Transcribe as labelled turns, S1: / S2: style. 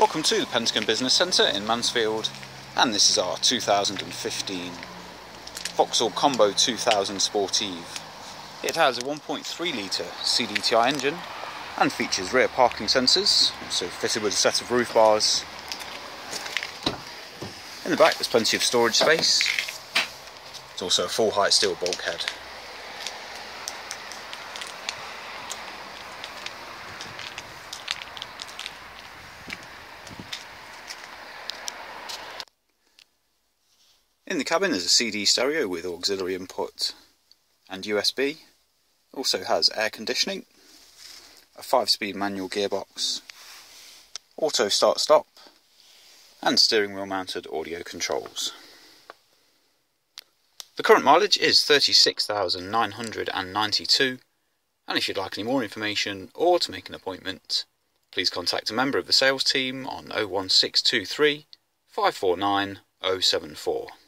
S1: Welcome to the Pentagon Business Centre in Mansfield, and this is our 2015 Vauxhall Combo 2000 Sportive. It has a 1.3 litre CDTi engine and features rear parking sensors, also fitted with a set of roof bars. In the back there's plenty of storage space. It's also a full height steel bulkhead. In the cabin there's a CD stereo with auxiliary input and USB. Also has air conditioning, a 5-speed manual gearbox, auto start stop and steering wheel mounted audio controls. The current mileage is 36,992, and if you'd like any more information or to make an appointment, please contact a member of the sales team on 01623 549 074.